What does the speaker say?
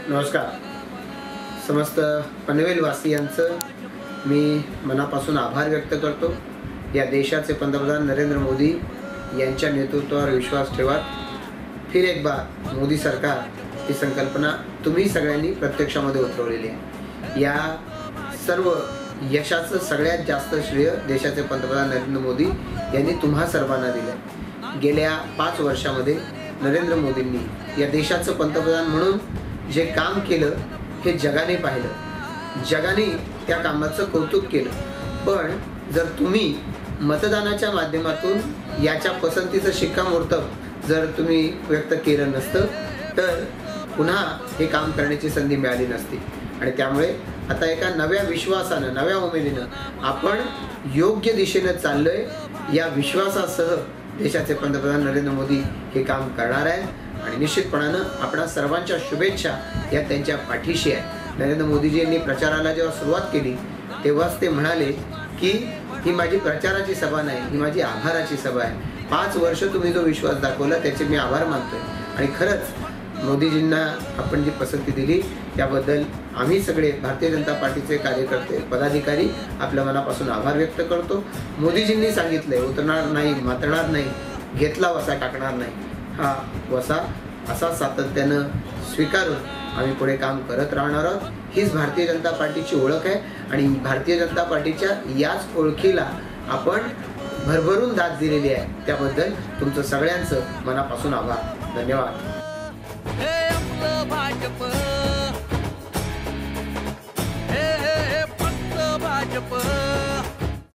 नमस्कार. समस्त पनवेल वासियांचं मी मनापासून आभार व्यक्त करतो. या देशाचे पंतप्रधान नरेंद्र मोदी यांच्या नेतृत्वावर विश्वास ठेवा. फिर एक बार मोदी सरकार ही संकल्पना तुम्ही सगळ्यांनी प्रत्यक्षामध्ये उतरवलेली आहे. या सर्व यशाचं सगळ्यात जास्त श्रेय देशाचे पंतप्रधान नरेंद्र मोदी यांनी तुम्हा सर्वांना दिलं. गेल्या 5 वर्षामध्ये नरेंद्र मोदींनी या देशाचं पंतप्रधान म्हणून जे काम केलं हे जगाने पाहिलं. जगाने त्या कामाचं कौतुक केलं. पण जर तुम्ही मतदानाच्या माध्यमातून याच्या पसंतीचं शिक्कामोर्तब जर तुम्ही व्यक्त केलं नसतं तर पुन्हा हे काम करण्याची संधी मिळाली नसती. आणि त्यामुळे आता एका नव्या विश्वासानं, नव्या उमेदीनं आपण योग्य दिशेनं चाललोय. या विश्वासासह देशाचे पंतप्रधान नरेंद्र मोदी हे काम करणार आहे आणि निश्चितपणानं आपणा सर्वांच्या शुभेच्छा या त्यांच्या पाठीशी आहे. नरेंद्र मोदीजी यांनी प्रचाराला जेव्हा सुरुवात केली तेव्हाच ते म्हणाले की ही माझी प्रचाराची सभा नाही, ही माझी आभाराची सभा आहे. 5 वर्ष तुम्ही जो विश्वास दाखवला त्याचे मी आभार मानतोय. आणि खरंच मोदीजींना आपण जी पसंती दिली त्याबद्दल आम्ही सगळे भारतीय जनता पार्टीचे कार्यकर्ते, पदाधिकारी आपल्या मनापासून आभार व्यक्त करतो. मोदीजींनी सांगितलंय उतरणार नाही, मातणार नाही, घेतला वसा टाकणार नाही. हा वसा असा सातत्यानं स्वीकारून आम्ही पुढे काम करत राहणार आहोत. हीच भारतीय जनता पार्टीची ओळख आहे आणि भारतीय जनता पार्टीच्या याच ओळखीला आपण भरभरून दाद दिलेली आहे. त्याबद्दल तुमचं सगळ्यांचं मनापासून आभार. धन्यवाद.